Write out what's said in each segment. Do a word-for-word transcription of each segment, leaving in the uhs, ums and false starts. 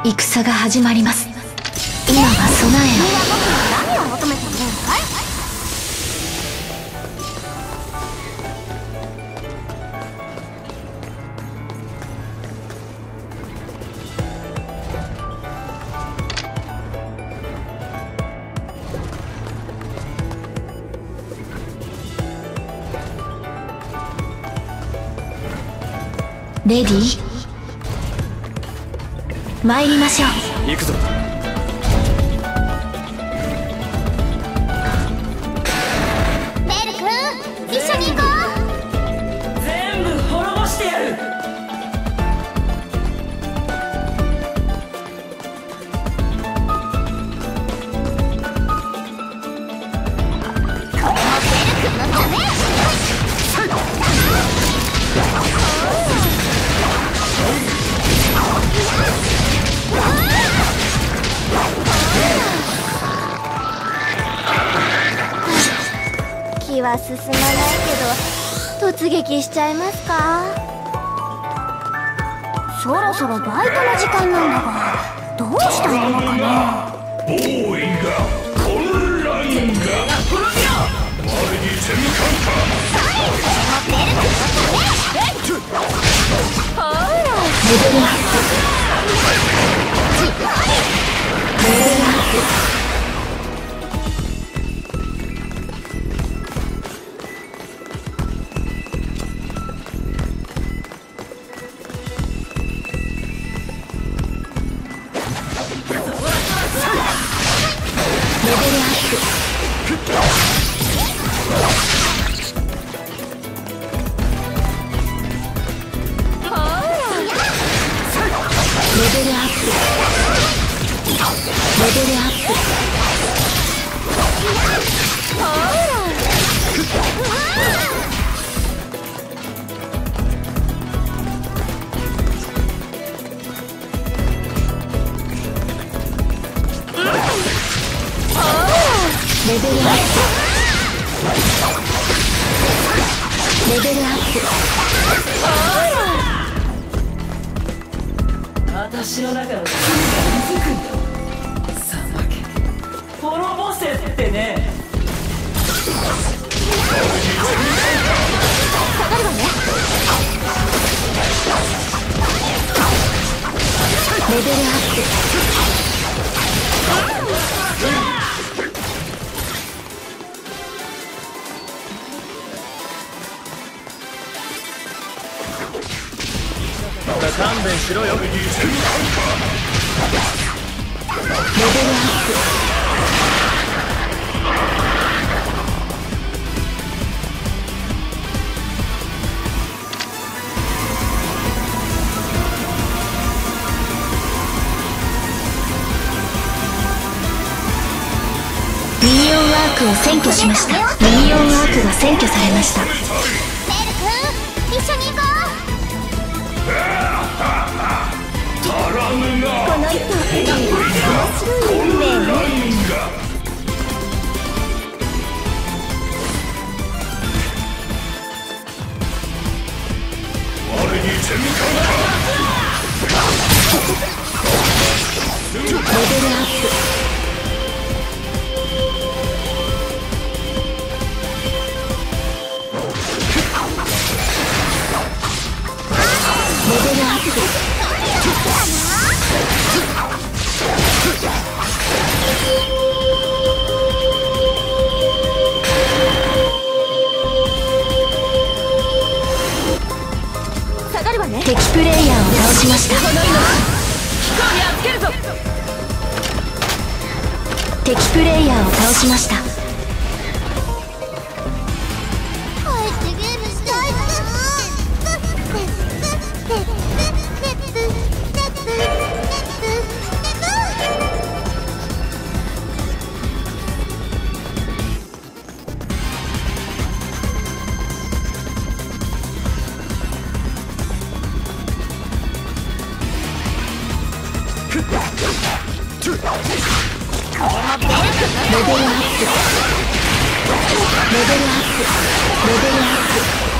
戦が始まります。今は備えを。 何を求めているんだい？ レディー、参りましょう。 行くぞ。 メル君、一緒に行こう。 全部滅ぼしてやる。 これもメル君のため。気は進まないけど突撃しちゃいますか。そろそろバイトの時間なんだが、どうしたものかな。 ボーイが混乱が我に全艦か。 メル君のため。ほらレベルアップ。レベルアップ。レベルアップ。レベルアップ。レベルアップ。 ほらレベルアップ。レベルアップ。 私の中の罪がうずくんだ。さばけて滅ぼせってね。 下がるわね。 レベルアップ。 勘弁しろよ。 レベルアップ。ミニオンアークを占拠しました。ミニオンアークが占拠されました。 メル君、一緒に行こう。 足らぬな。 この人面白いね。 我に全艦レベルアップ。レベルアップ。 下がるわね。 敵プレイヤーを倒しました。 飛行機やっつけるぞ。 敵プレイヤーを倒しました。 帰ってゲームしたいな。 レベルアップ。レベルアップ。レベルアップ。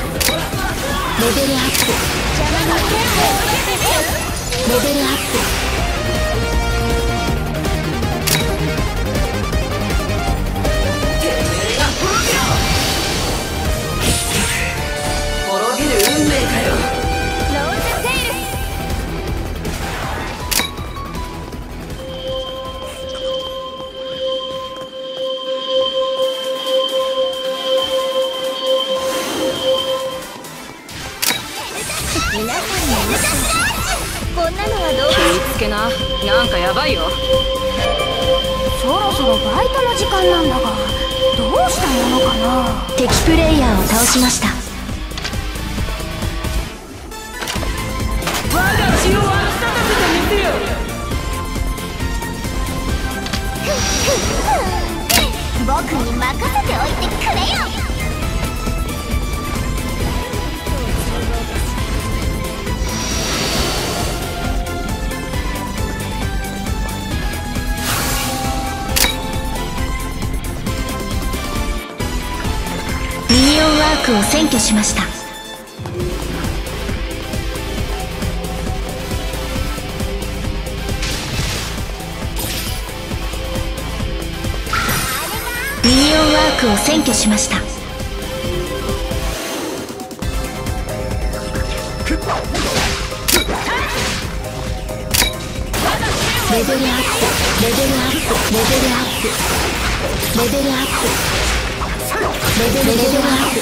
レベルアップ。レベルアップ。 滅びる運命かよ。 ローズテイル。皆さんのこんなのはどう？ 気ぃつけな、なんかやばいよ。 そろそろバイトの時間なんだが、どうしたものかな。 敵プレイヤーを倒しました。 我が血を沸き立たせてみせよ。 僕に任せておいてくれよ。 ミニオンワークを占拠しました。ミニオンワークを占拠しました。レベルアップ、レベルアップ、レベルアップ、レベルアップ、レベルレベルアップ。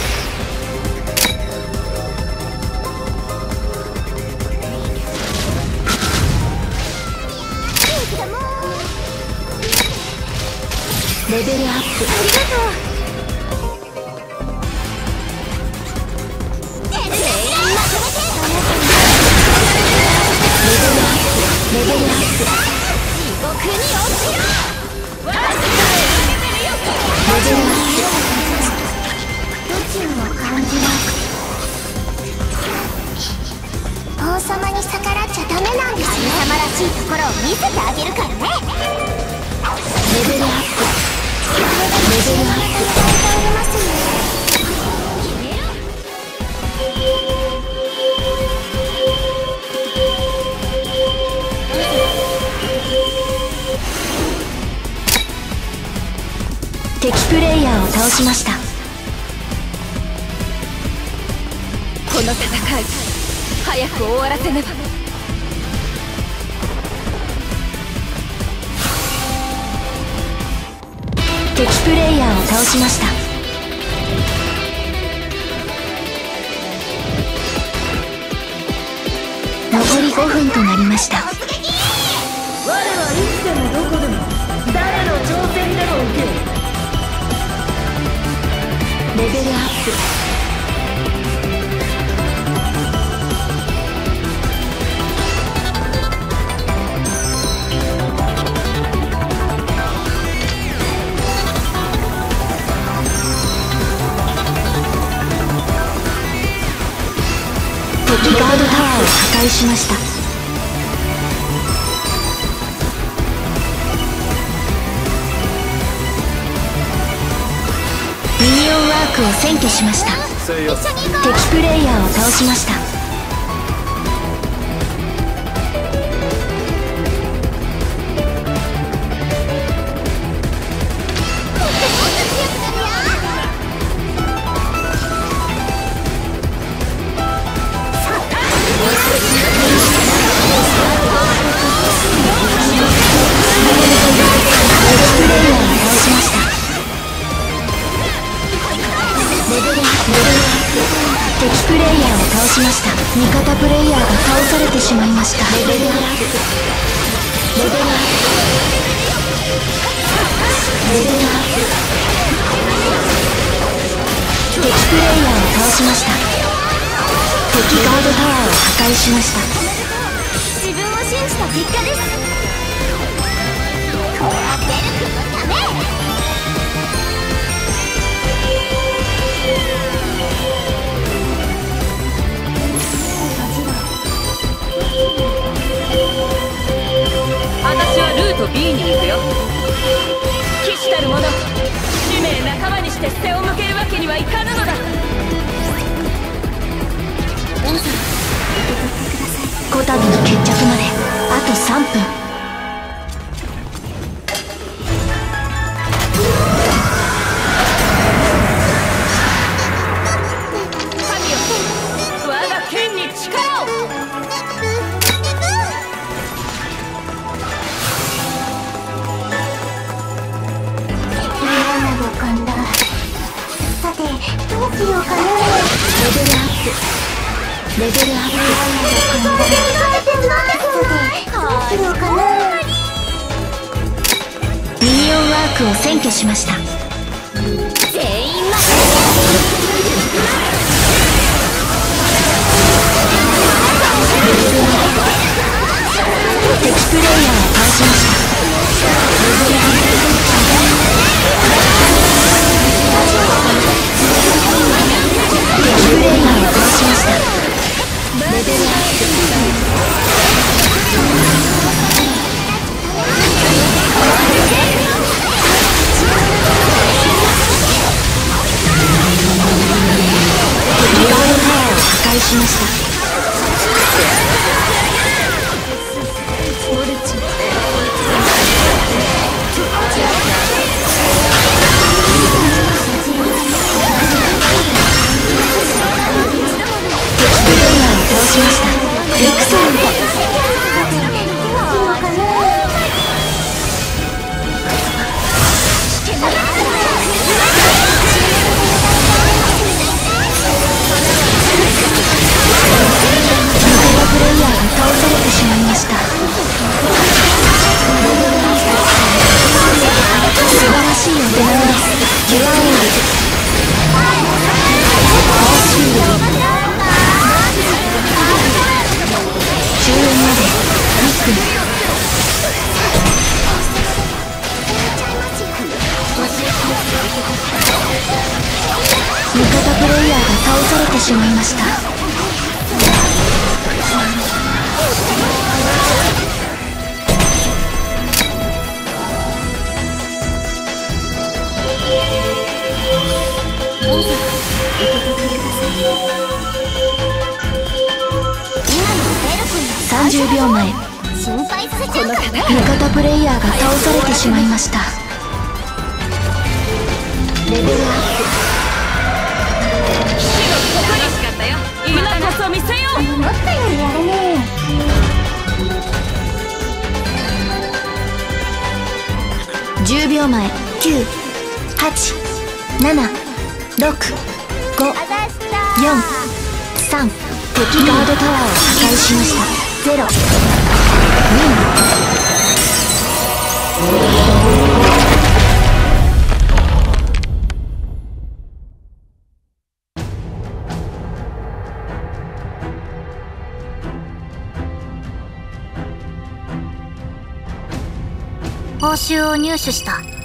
レベルアップ。 ありがとう。全員まとめて。 レベルアップ、レベルアップ。 地獄に落ちろ。 レベルアッどちらの感じは王様に逆らっちゃダメなんです。神様らしいところを見せてあげるからね。 レベルアップ、レベルアップ。 レ敵プレイヤーを倒しました。 この戦い早く終わらせねば。 敵プレイヤーを倒しました。残りごふんとなりました。 我はいつでもどこでも誰の挑戦でも受ける。 レベルアップ。敵ガードタワーを破壊しました。ミニオンワークを占拠しました。敵プレイヤーを倒しました。敵プレイヤーを倒しました。味方プレイヤーが倒されてしまいました。レベルアップ。レベルアップ。レベルアップ。敵プレイヤーを倒しました。敵ガードタワーを破壊しました。 自分を信じた結果です。これはベル君のため。 私はルート ビー に行くよ。騎士たる者、使命仲間にして背を向けるわけにはいかぬのだ。 こたびの決着まであとさんぷん。 神よ、我が剣に力を。 さて、どうしようかな。 レベルアップ。レベルアップ。 どうしようかな。 ミニオンワークを占拠しました。 全員ま敵プレイヤーを倒しました。敵プレイヤーを倒しました。レベルアップ。敵ガードタワーを破壊しました。倒しました。エクセレント。味方プレイヤーが倒されてしまいました。素晴らしいお手並みです。デュアエング。パワーシールド。終焉までいっぷん。味方プレイヤーが倒されてしまいました。さんじゅうびょうまえ。 心配させちゃうかな。 味方プレイヤーが倒されてしまいました。 レベルアッ騎士のここにしかったよ。今こそ見せよう。 思ったよりやるね。 プじゅうびょうまえきゅうはちななろくごあざしたよんさん敵ガードタワーを破壊しました。ゼロウィン。 報酬を入手した。